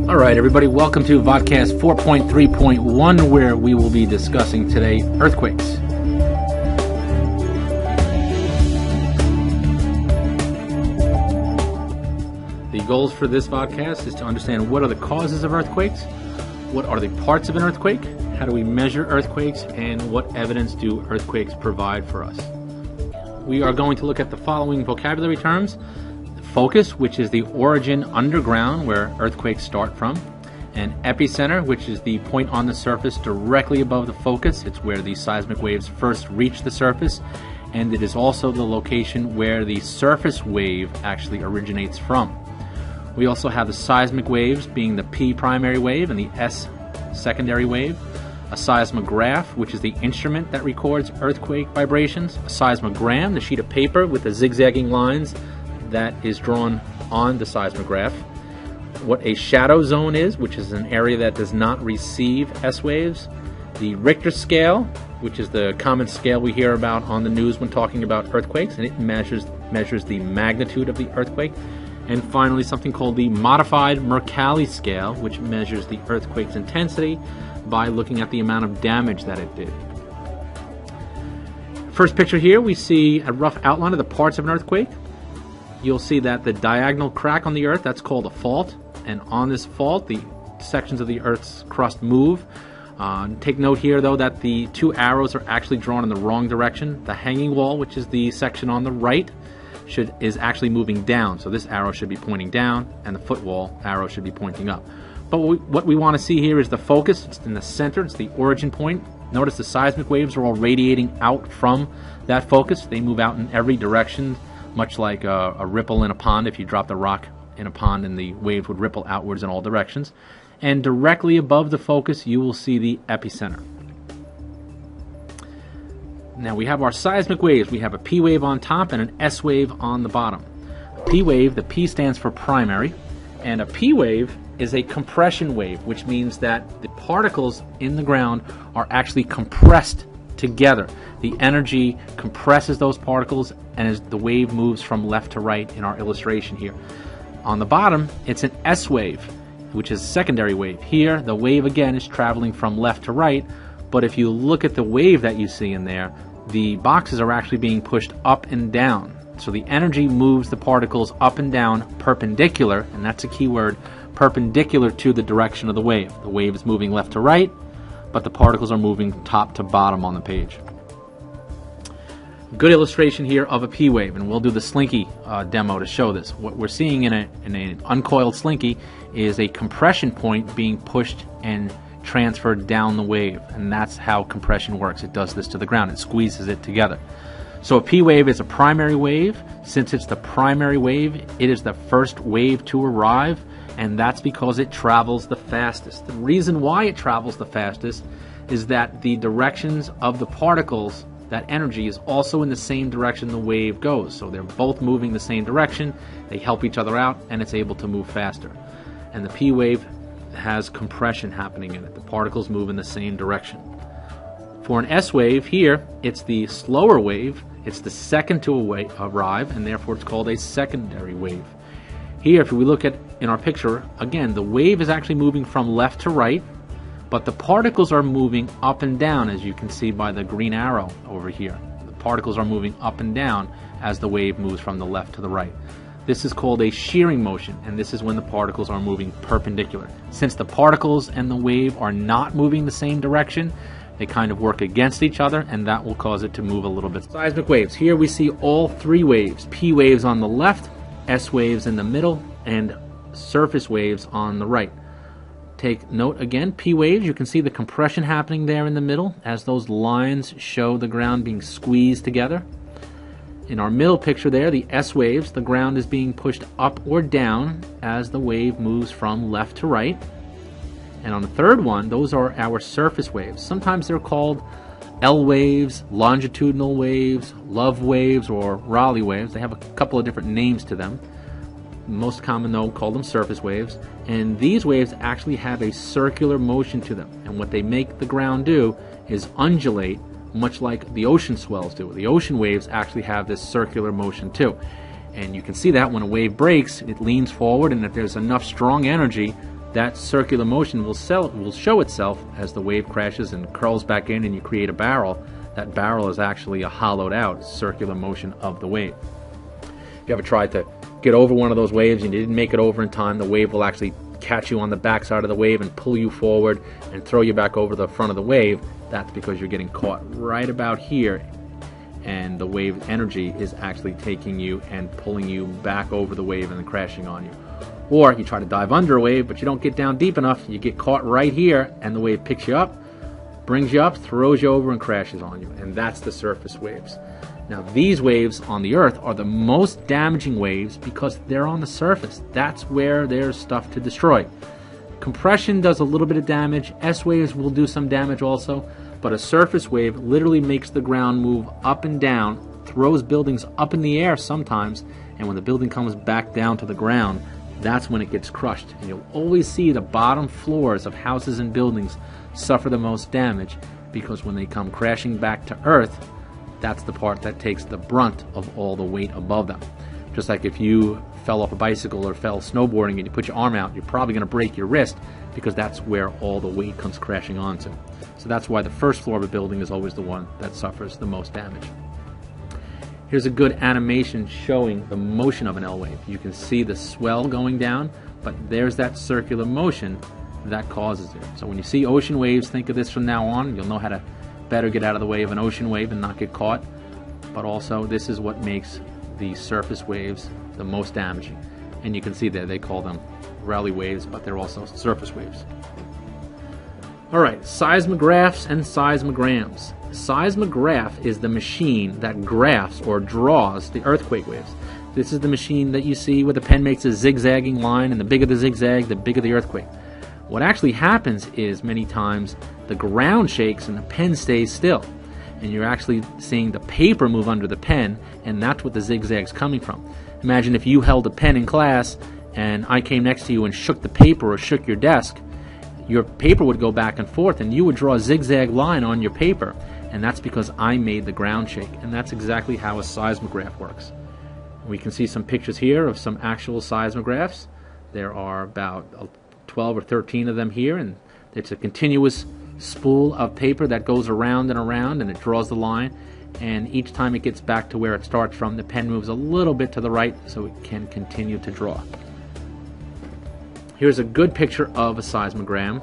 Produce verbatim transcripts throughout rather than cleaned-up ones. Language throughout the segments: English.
All right, everybody, welcome to Vodcast four point three point one, where we will be discussing today earthquakes. The goals for this Vodcast is to understand what are the causes of earthquakes, what are the parts of an earthquake, how do we measure earthquakes, and what evidence do earthquakes provide for us. We are going to look at the following vocabulary terms: focus, which is the origin underground where earthquakes start from; and epicenter, which is the point on the surface directly above the focus. It's where the seismic waves first reach the surface, and it is also the location where the surface wave actually originates from. We also have the seismic waves, being the P primary wave and the S secondary wave; a seismograph, which is the instrument that records earthquake vibrations; a seismogram, the sheet of paper with the zigzagging lines that is drawn on the seismograph; what a shadow zone is, which is an area that does not receive S waves; the Richter scale, which is the common scale we hear about on the news when talking about earthquakes, and it measures measures the magnitude of the earthquake; and finally something called the modified Mercalli scale, which measures the earthquake's intensity by looking at the amount of damage that it did. First picture here, we see a rough outline of the parts of an earthquake. You'll see that the diagonal crack on the earth, that's called a fault, and on this fault the sections of the earth's crust move. Uh, take note here though that the two arrows are actually drawn in the wrong direction. The hanging wall, which is the section on the right, should is actually moving down, so this arrow should be pointing down, and the footwall arrow should be pointing up. But what we, what we want to see here is the focus. It's in the center, it's the origin point. Notice the seismic waves are all radiating out from that focus. They move out in every direction, much like a, a ripple in a pond. If you dropped a rock in a pond, and the waves would ripple outwards in all directions. And directly above the focus, you will see the epicenter. Now we have our seismic waves. We have a P wave on top and an S wave on the bottom. A P wave, the P stands for primary, and a P wave is a compression wave, which means that the particles in the ground are actually compressed together. The energy compresses those particles, and as the wave moves from left to right in our illustration here. On the bottom, it's an S wave, which is a secondary wave. Here, the wave again is traveling from left to right, but if you look at the wave that you see in there, the boxes are actually being pushed up and down. So the energy moves the particles up and down perpendicular, and that's a key word, perpendicular to the direction of the wave. The wave is moving left to right, but the particles are moving top to bottom on the page. Good illustration here of a P wave, and we'll do the slinky uh, demo to show this. What we're seeing in, a, in an uncoiled slinky is a compression point being pushed and transferred down the wave, and that's how compression works. It does this to the ground. It squeezes it together. So a P wave is a primary wave. Since it's the primary wave, it is the first wave to arrive, and that's because it travels the fastest. The reason why it travels the fastest is that the directions of the particles, that energy, is also in the same direction the wave goes. So they're both moving the same direction, they help each other out, and it's able to move faster. And the P wave has compression happening in it. The particles move in the same direction. For an S wave, here, it's the slower wave. It's the second to arrive, and therefore it's called a secondary wave. Here, if we look at in our picture, again, the wave is actually moving from left to right, but the particles are moving up and down, as you can see by the green arrow over here. The particles are moving up and down as the wave moves from the left to the right. This is called a shearing motion, and this is when the particles are moving perpendicular. Since the particles and the wave are not moving the same direction, they kind of work against each other, and that will cause it to move a little bit. Seismic waves. Here we see all three waves. P waves on the left, S waves in the middle, and surface waves on the right. Take note again, P waves, you can see the compression happening there in the middle as those lines show the ground being squeezed together. In our middle picture there, the S waves, the ground is being pushed up or down as the wave moves from left to right. And on the third one, those are our surface waves. Sometimes they're called L waves, longitudinal waves, Love waves, or Rayleigh waves. They have a couple of different names to them. Most common though, call them surface waves. And these waves actually have a circular motion to them. And what they make the ground do is undulate, much like the ocean swells do. The ocean waves actually have this circular motion too. And you can see that when a wave breaks, it leans forward, and if there's enough strong energy, that circular motion will, sell, will show itself as the wave crashes and curls back in and you create a barrel. That barrel is actually a hollowed out circular motion of the wave. If you ever tried to get over one of those waves and you didn't make it over in time, the wave will actually catch you on the back side of the wave and pull you forward and throw you back over the front of the wave. That's because you're getting caught right about here, and the wave energy is actually taking you and pulling you back over the wave and then crashing on you. Or you try to dive under a wave, but you don't get down deep enough. You get caught right here, and the wave picks you up, brings you up, throws you over, and crashes on you. And that's the surface waves. Now, these waves on the Earth are the most damaging waves because they're on the surface. That's where there's stuff to destroy. Compression does a little bit of damage. S waves will do some damage also. But a surface wave literally makes the ground move up and down, throws buildings up in the air sometimes, and when the building comes back down to the ground, that's when it gets crushed. And you'll always see the bottom floors of houses and buildings suffer the most damage because when they come crashing back to Earth, that's the part that takes the brunt of all the weight above them. Just like if you fell off a bicycle or fell snowboarding and you put your arm out, you're probably going to break your wrist because that's where all the weight comes crashing onto. So that's why the first floor of a building is always the one that suffers the most damage. Here's a good animation showing the motion of an L wave. You can see the swell going down, but there's that circular motion that causes it. So when you see ocean waves, think of this from now on. You'll know how to better get out of the way of an ocean wave and not get caught. But also, this is what makes the surface waves the most damaging. And you can see there, they call them Rayleigh waves, but they're also surface waves. All right, seismographs and seismograms. Seismograph is the machine that graphs or draws the earthquake waves. This is the machine that you see where the pen makes a zigzagging line, and the bigger the zigzag, the bigger the earthquake. What actually happens is many times the ground shakes and the pen stays still. And you're actually seeing the paper move under the pen, and that's what the zigzag's coming from. Imagine if you held a pen in class and I came next to you and shook the paper or shook your desk. Your paper would go back and forth and you would draw a zigzag line on your paper, and that's because I made the ground shake. And that's exactly how a seismograph works. We can see some pictures here of some actual seismographs. There are about twelve or thirteen of them here, and it's a continuous spool of paper that goes around and around, and it draws the line, and each time it gets back to where it starts from, the pen moves a little bit to the right so it can continue to draw. Here's a good picture of a seismogram.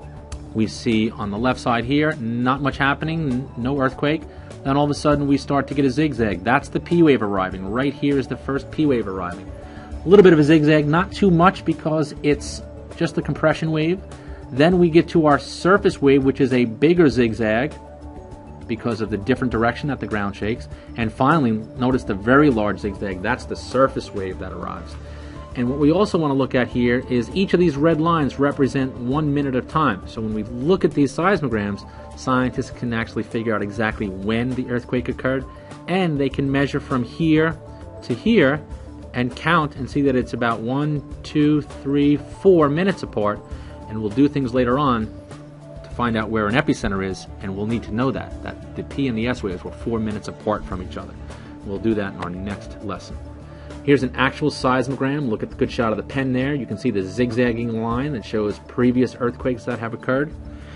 We see on the left side here, not much happening, no earthquake. Then all of a sudden we start to get a zigzag. That's the P wave arriving. Right here is the first P wave arriving. A little bit of a zigzag, not too much because it's just a compression wave. Then we get to our surface wave, which is a bigger zigzag because of the different direction that the ground shakes. And finally, notice the very large zigzag. That's the surface wave that arrives. And what we also want to look at here is each of these red lines represent one minute of time. So when we look at these seismograms, scientists can actually figure out exactly when the earthquake occurred, and they can measure from here to here and count and see that it's about one, two, three, four minutes apart. And we'll do things later on to find out where an epicenter is, and we'll need to know that, that the P and the S waves were four minutes apart from each other. We'll do that in our next lesson. Here's an actual seismogram. Look at the good shot of the pen there. You can see the zigzagging line that shows previous earthquakes that have occurred.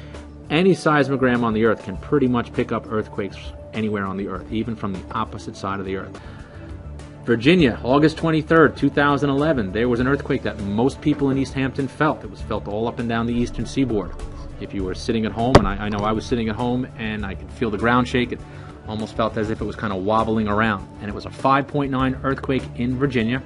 Any seismogram on the Earth can pretty much pick up earthquakes anywhere on the Earth, even from the opposite side of the Earth. Virginia, August twenty-third, two thousand eleven, there was an earthquake that most people in East Hampton felt. It was felt all up and down the eastern seaboard. If you were sitting at home, and I, I know I was sitting at home and I could feel the ground shake, it almost felt as if it was kind of wobbling around. And it was a five point nine earthquake in Virginia.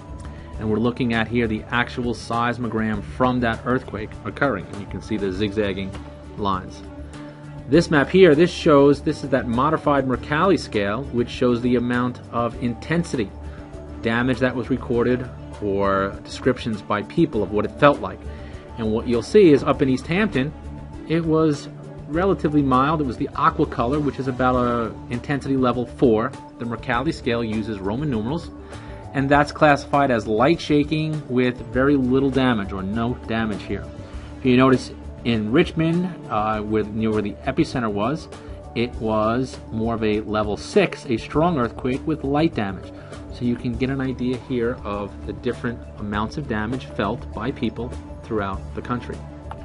And we're looking at here the actual seismogram from that earthquake occurring. And you can see the zigzagging lines. This map here, this shows, this is that modified Mercalli scale, which shows the amount of intensity, damage that was recorded, or descriptions by people of what it felt like. And what you'll see is up in East Hampton, it was relatively mild. It was the aqua color, which is about a intensity level four. The Mercalli scale uses Roman numerals, and that's classified as light shaking with very little damage or no damage here. If you notice, in Richmond, uh, where, near where the epicenter was, it was more of a level six, a strong earthquake with light damage. So you can get an idea here of the different amounts of damage felt by people throughout the country.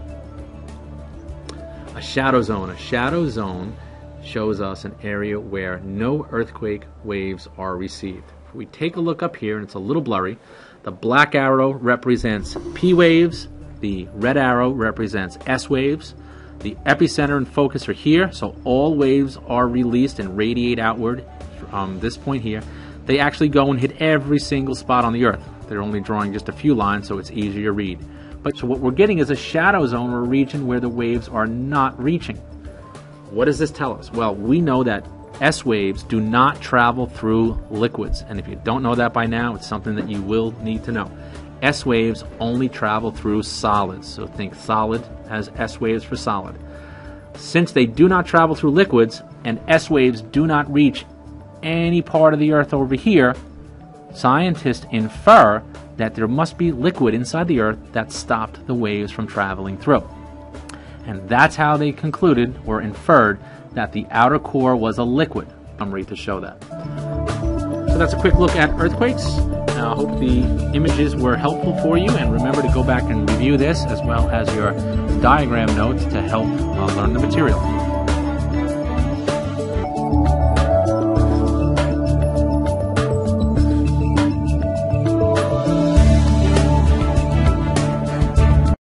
A shadow zone. A shadow zone shows us an area where no earthquake waves are received. If we take a look up here, and it's a little blurry, the black arrow represents P waves, the red arrow represents S waves. The epicenter and focus are here, so all waves are released and radiate outward from this point here. They actually go and hit every single spot on the Earth. They're only drawing just a few lines, so it's easier to read. But so what we're getting is a shadow zone, or a region where the waves are not reaching. What does this tell us? Well, we know that S waves do not travel through liquids, and if you don't know that by now, it's something that you will need to know. S waves only travel through solids, so think solid as S waves for solid. Since they do not travel through liquids, and S waves do not reach any part of the Earth over here, scientists infer that there must be liquid inside the Earth that stopped the waves from traveling through. And that's how they concluded or inferred that the outer core was a liquid. Summary to show that. So that's a quick look at earthquakes. I hope the images were helpful for you, and remember to go back and review this as well as your diagram notes to help uh, learn the material.